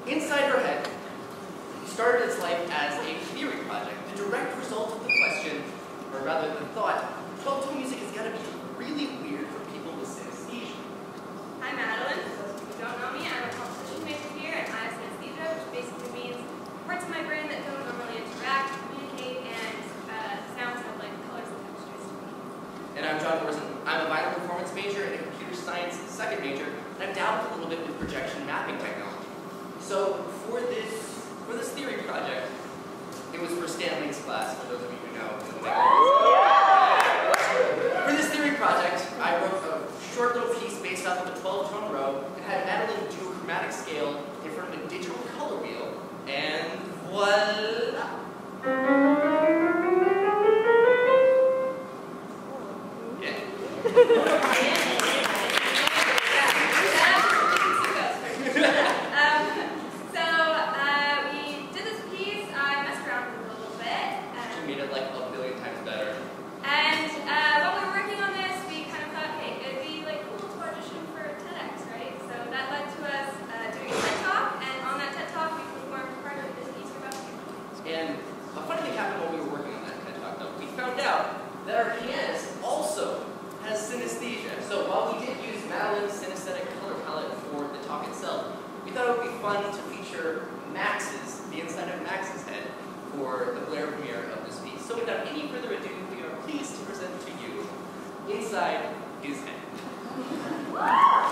Inside her head started its life as a theory project, the direct result of the question, or rather the thought, 12-tone music has got to be really weird for people with synesthesia. Hi, Madeline. For those of you who don't know me, I'm a composition major here, and I have synesthesia, which basically means parts of my brain that don't normally interact, communicate, and sounds have like colors and textures to me. And I'm Horzen. I'm a violin performance major and a computer science second major, and I've dabbled a little bit with projection mapping technology. So for this theory project, it was for Stanley's class, for those of you who know. For this theory project, I wrote a short little piece based off of a 12-tone row and had Madeline do a chromatic scale in front of a digital color wheel, and voila! And a funny thing happened when we were working on that TED Talk, though. We found out that our pianist also has synesthesia. So while we did use Madeline's synesthetic color palette for the talk itself, we thought it would be fun to feature the inside of Max's head for the Blair premiere of this piece. So without any further ado, we are pleased to present to you Inside His Head.